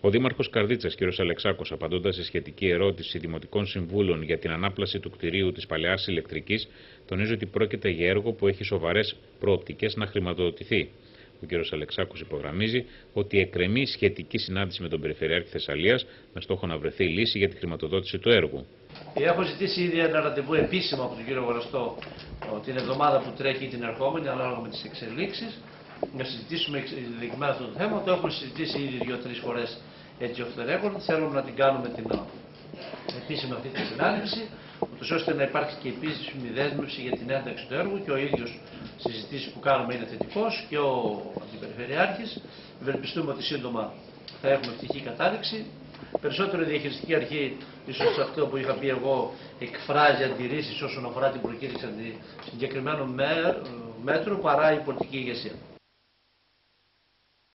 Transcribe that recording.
Ο Δήμαρχος Καρδίτσας, κ. Αλεξάκος, απαντώντας σε σχετική ερώτηση Δημοτικών Συμβούλων για την ανάπλαση του κτηρίου της Παλαιάς Ηλεκτρικής, τονίζει ότι πρόκειται για έργο που έχει σοβαρές προοπτικές να χρηματοδοτηθεί. Ο κ. Αλεξάκος υπογραμμίζει ότι εκκρεμεί σχετική συνάντηση με τον Περιφερειάρχη Θεσσαλίας με στόχο να βρεθεί λύση για τη χρηματοδότηση του έργου. Έχω ζητήσει ήδη ένα ραντεβού επίσημο από τον κύριο Γοραστό την εβδομάδα που τρέχει την ερχόμενη, ανάλογα με τις εξελίξεις, να συζητήσουμε εξειδικευμένα αυτό το θέμα. Το έχουμε συζητήσει ήδη 2-3 φορές έτσι οφθερέγον. Θέλουμε να την κάνουμε την επίσημη αυτή τη συνάντηση, ούτως ώστε να υπάρχει και επίσημη δέσμευση για την ένταξη του έργου, και ο ίδιος συζητήσεις που κάνουμε είναι θετικός και ο Αντιπεριφερειάρχης. Ευελπιστούμε ότι σύντομα θα έχουμε ευτυχή κατάληξη. Περισσότερο η διαχειριστική αρχή, ίσως αυτό που είχα πει εγώ, εκφράζει αντιρρήσεις όσον αφορά την προκήρυξη συγκεκριμένων μέτρων παρά η πολιτική ηγεσία.